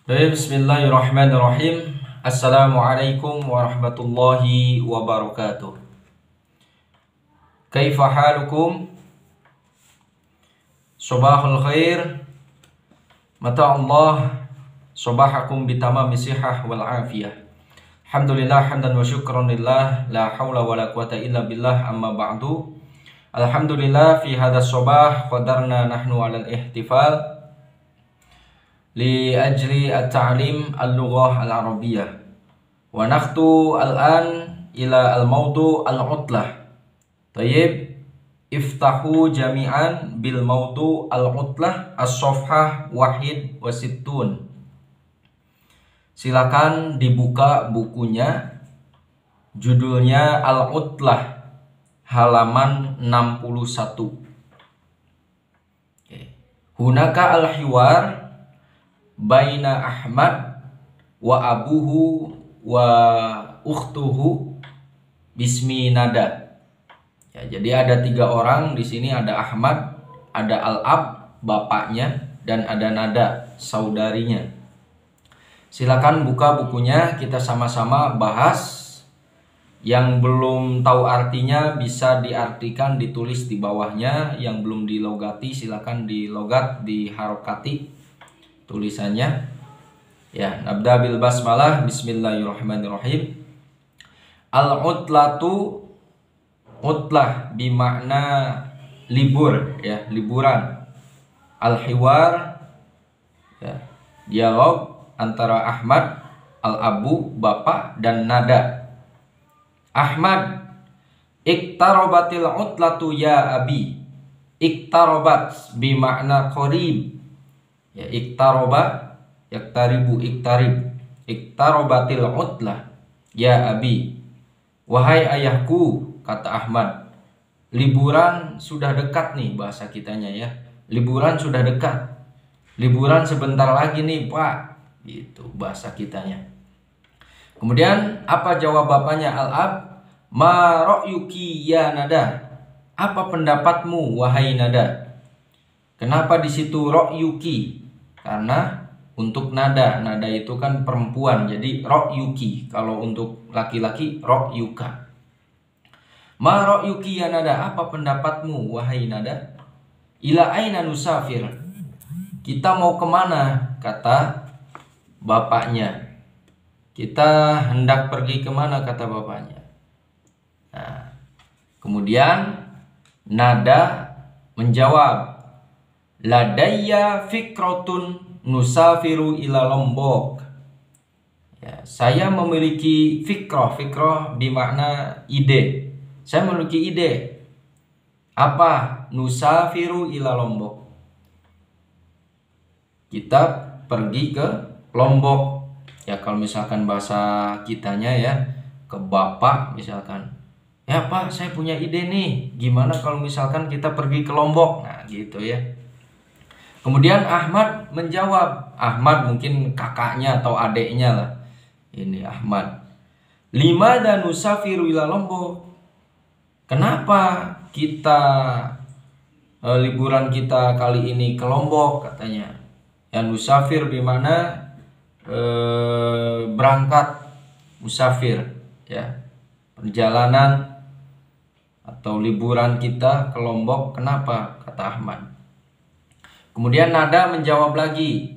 Bismillahirrahmanirrahim. Assalamualaikum warahmatullahi wabarakatuh. Kaifa halukum? Sobahul khair. Mata Allah sobahakum bitamami sihah wal afiyah. Alhamdulillah hamdan wa syukran lillah, la hawla wa la quwata illa billah, amma ba'du. Alhamdulillah fi hadha sobah qadarna nahnu ala al-ihtifal li ajli at-ta'lim al-lughah al-arabiyyah wa nakhtu al-an ila al-mawdu' al-'utlah. Tayyib, iftahu jami'an bil mawdu' al-'utlah as-safhah wahid wa sittun. Silakan dibuka bukunya, judulnya al-'utlah, halaman 61. Hunaka al-hiwar baina Ahmad wa abuhu wa ukhtuhu bismi Nada. Ya, jadi ada 3 orang di sini, ada Ahmad, ada Al-Ab bapaknya, dan ada Nada saudarinya. Silakan buka bukunya, kita sama-sama bahas. Yang belum tahu artinya bisa diartikan, ditulis di bawahnya. Yang belum dilogati silakan dilogat, diharokati tulisannya. Ya, nabda bil basmalah. Bismillahirrahmanirrahim. Al-utlatu, utlah bimakna libur, ya, liburan. Al-hiwar, ya, dialog antara Ahmad, Al-Abu bapak, dan Nada. Ahmad, iktarobatil utlatu ya abi. Iktarobat bimakna qarib. Ya, iktaroba, yaktaribu, iktarib. Iktarobatil utlah ya abi. Wahai ayahku, kata Ahmad, liburan sudah dekat nih, bahasa kitanya ya. Liburan sudah dekat. Liburan sebentar lagi nih, Pak. Itu bahasa kitanya. Kemudian apa jawab bapaknya, Al-Ab? Ma ra'yuki ya Nada. Apa pendapatmu wahai Nada? Kenapa di situ ra'yuki? Karena untuk nada itu kan perempuan, jadi ra'yuki. Kalau untuk laki-laki ra'yuka. Ma ra'yuki ya Nada, apa pendapatmu wahai Nada? Ila aina nusafir. Kita mau kemana? Kata bapaknya. Kita hendak pergi kemana? Kata bapaknya. Nah, kemudian Nada menjawab, ladayya fikrotun nusafiru ila Lombok. Ya, saya memiliki fikroh. Fikroh bermakna ide. Saya memiliki ide. Apa? Nusafiru ila Lombok. Kita pergi ke Lombok. Ya, kalau misalkan bahasa kitanya ya, ke bapak misalkan. Ya Pak, saya punya ide nih. Gimana kalau misalkan kita pergi ke Lombok? Nah, gitu ya. Kemudian Ahmad menjawab. Ahmad mungkin kakaknya atau adeknya lah. Ini Ahmad. Lima dan nusafiru ila Lombok. Kenapa kita liburan kita kali ini ke Lombok, katanya. Yang nusafir dimana berangkat, musafir, ya, perjalanan atau liburan kita ke Lombok. Kenapa? Kata Ahmad. Kemudian Nada menjawab lagi,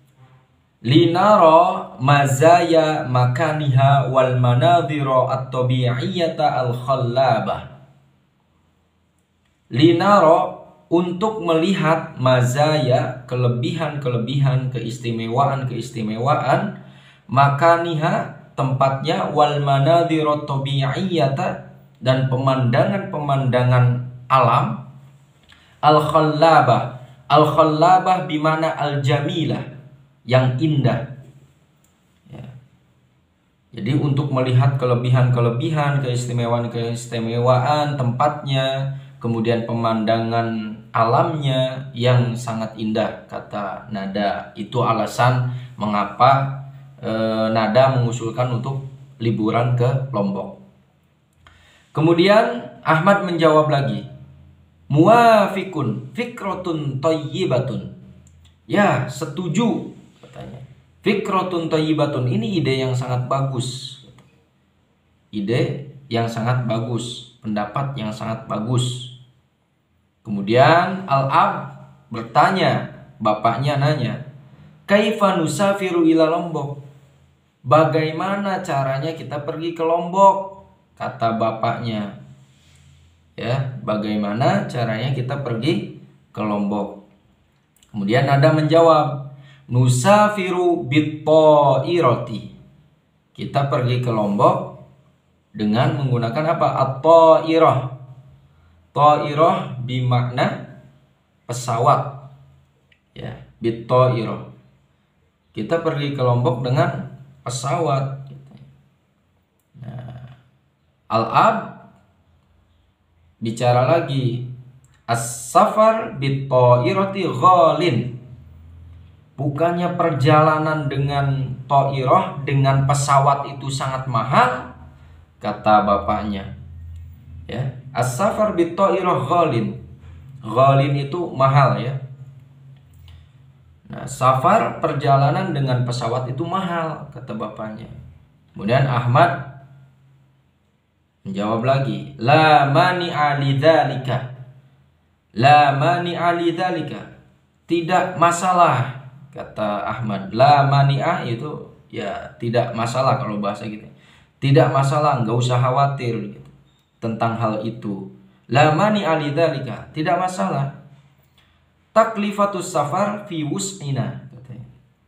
linaro mazaya makaniha wal manadhiro at-tabi'iyyata al-khallabah. Linaro, untuk melihat, mazaya, kelebihan-kelebihan, keistimewaan-keistimewaan, makaniha, tempatnya, wal manadhiro tabi'iyyata, dan pemandangan-pemandangan alam, al-khallabah. Al-khallabah bimana al-jamilah, yang indah. Ya. Jadi untuk melihat kelebihan-kelebihan, keistimewaan-keistimewaan tempatnya, kemudian pemandangan alamnya yang sangat indah, kata Nada. Itu alasan mengapa Nada mengusulkan untuk liburan ke Lombok. Kemudian Ahmad menjawab lagi, muwafikun fikrotun thayyibatun. Ya, setuju katanya. Fikratun thayyibatun, ini ide yang sangat bagus. Ide yang sangat bagus, pendapat yang sangat bagus. Kemudian al-ab bertanya, bapaknya nanya, kaifa nusafiru ila Lombok? Bagaimana caranya kita pergi ke Lombok? Kata bapaknya. Ya, bagaimana caranya kita pergi ke Lombok? Kemudian Nada menjawab, nusafiru bit-thairati. Kita pergi ke Lombok dengan menggunakan apa? At-thairah. Thairah bimakna pesawat. Ya, bit-thairah. Kita pergi ke Lombok dengan pesawat. Nah, al-ab bicara lagi, as-safar bit-thairati ghalin. Bukannya perjalanan dengan thairah, dengan pesawat itu sangat mahal, kata bapaknya. Ya, as-safar bit-thairah ghalin. Ghalin itu mahal ya. Nah, safar perjalanan dengan pesawat itu mahal, kata bapaknya. Kemudian Ahmad menjawab lagi, la mani'a lidzalika. La mani'a lidzalika. Tidak masalah, kata Ahmad. La mani'a itu ya tidak masalah kalau bahasa gitu. Tidak masalah, enggak usah khawatir gitu, tentang hal itu. La mani'a lidzalika, tidak masalah. Taklifatus safar fi wus'ina, katanya.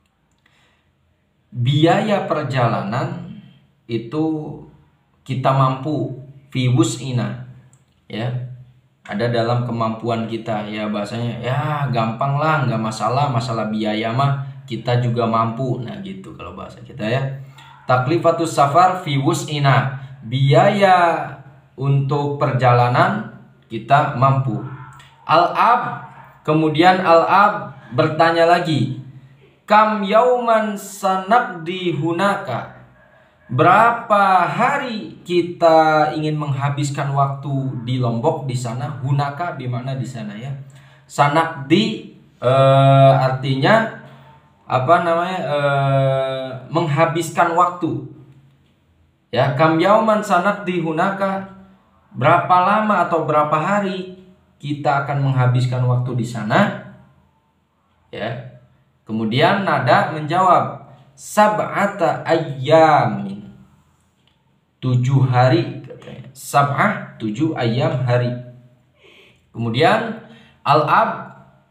Biaya perjalanan itu kita mampu, fi wus'ina, ya, ada dalam kemampuan kita, ya bahasanya ya gampang lah, nggak masalah, masalah biaya mah kita juga mampu. Nah gitu kalau bahasa kita ya. Taklifatus safar fi wus'ina, biaya untuk perjalanan kita mampu. Al-ab, kemudian al-ab bertanya lagi, kam yauman sanaqdi hunaka. Berapa hari kita ingin menghabiskan waktu di Lombok, di sana? Hunaka di mana di sana ya? Sanaqdi artinya apa namanya? Menghabiskan waktu. Ya, kam yauman sanaqdi hunaka. Berapa lama atau berapa hari kita akan menghabiskan waktu di sana? Ya. Kemudian Nada menjawab, sab'ata ayyamin. 7 hari katanya. Sab'ah 7 ayyam hari. Kemudian al-ab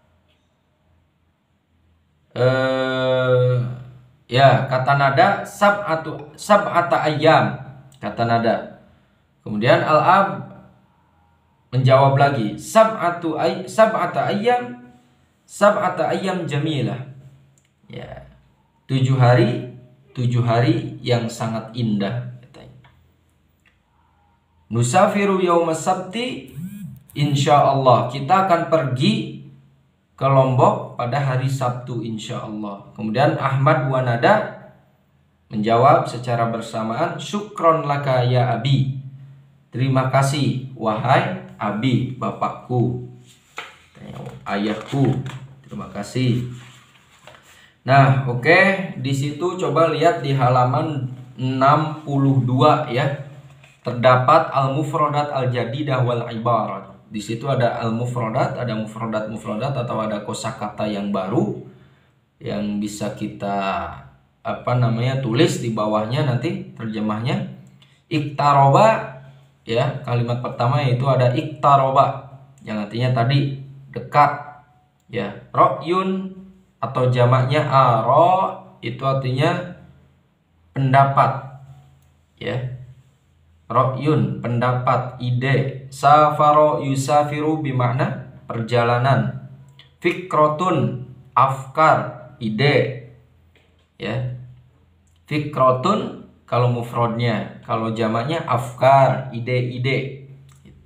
ya kata Nada sab'ata ayyam, kata Nada. Kemudian al-ab menjawab lagi, sab'ata ayyam jamilah. Ya. 7 hari yang sangat indah katanya. Nusafiru yaumas sabti, insyaallah kita akan pergi ke Lombok pada hari Sabtu insyaallah. Kemudian Ahmad wa Nada menjawab secara bersamaan, syukron laka ya abi. Terima kasih wahai abi, bapakku, ayahku. Terima kasih. Nah, oke, di situ coba lihat di halaman 62 ya. Terdapat al-mufradat al-jadidah wal ibarat. Di situ ada al-mufradat, ada mufradat atau ada kosakata yang baru yang bisa kita tulis di bawahnya nanti terjemahnya. Iktaroba ya, kalimat pertama yaitu ada iktaroba yang artinya tadi dekat ya. Ra'yun atau jamaknya ara itu artinya pendapat ya. Ra'yun pendapat, ide. Safaro yusafiru bimakna perjalanan. Fikrotun afkar, ide ya. Fikrotun kalau mufradnya, kalau jamaknya afkar, ide-ide gitu.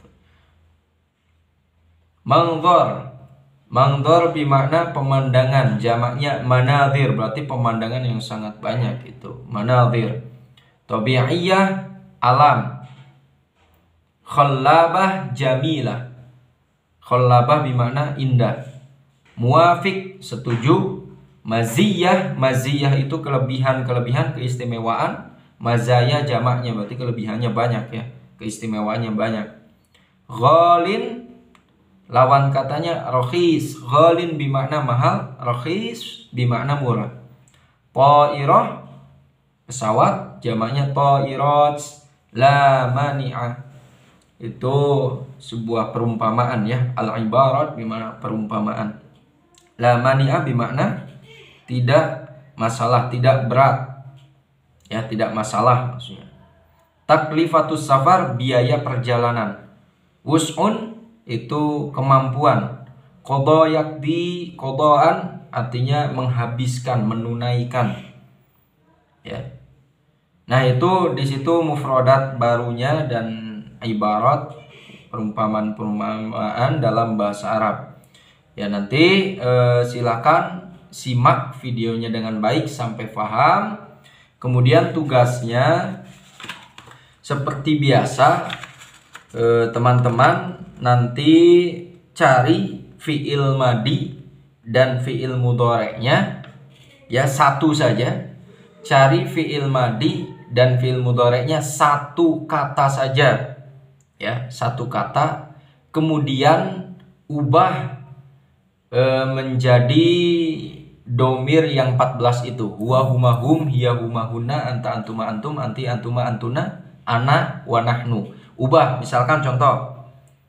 Mangdor bimakna pemandangan, jamaknya manadhir, berarti pemandangan yang sangat banyak itu, manadhir. Tabi'iyah, alam. Khallabah, jamilah. Khallabah bimakna indah. Muafik, setuju. Maziyah itu kelebihan, keistimewaan. Mazaya jamaknya, berarti kelebihannya banyak ya, keistimewaannya banyak. Ghalin lawan katanya rakhis. Ghalin bimakna mahal, rakhis bimakna murah. Ta'irah pesawat, jamaknya ta'irat. La mani'ah itu sebuah perumpamaan ya. Al-ibarat bimakna perumpamaan. La mani'ah bimakna tidak masalah, tidak berat ya, tidak masalah maksudnya. Taklifatus safar biaya perjalanan. Wus'un itu kemampuan. Qadha yakdi qadhaan artinya menghabiskan, menunaikan ya. Nah, itu di situ mufradat barunya dan ibarat perumpamaan dalam bahasa Arab. Ya, nanti silakan simak videonya dengan baik sampai paham. Kemudian tugasnya seperti biasa, teman-teman nanti cari fi'il madi dan fi'il mudhari'nya ya, satu saja. Cari fi'il madi dan fi'il mudhari'nya satu kata saja ya, satu kata. Kemudian ubah menjadi domir yang 14 itu. Huwa huma hum, hiya huma hunna, anta antuma antum, anti antuma antuna, ana wa nahnu. Ubah, misalkan contoh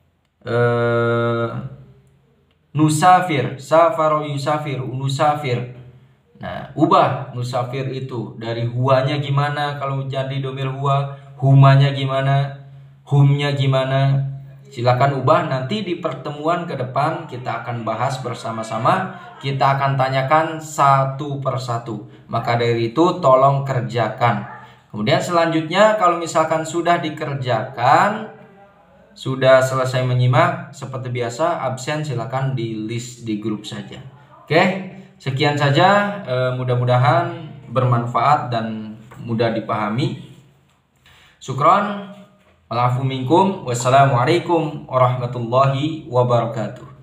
nusafir, safaro yusafir, nusafir. Nah, ubah nusafir itu dari huwanya gimana kalau jadi domir huwa, humanya gimana, humnya gimana. Silakan ubah, nanti di pertemuan ke depan kita akan bahas bersama-sama. Kita akan tanyakan satu persatu. Maka dari itu tolong kerjakan. Kemudian selanjutnya kalau misalkan sudah dikerjakan, sudah selesai menyimak, seperti biasa absen silakan di list di grup saja. Oke, sekian saja, mudah-mudahan bermanfaat dan mudah dipahami. Syukron. Walafu minkum. Wassalamualaikum warahmatullahi wabarakatuh.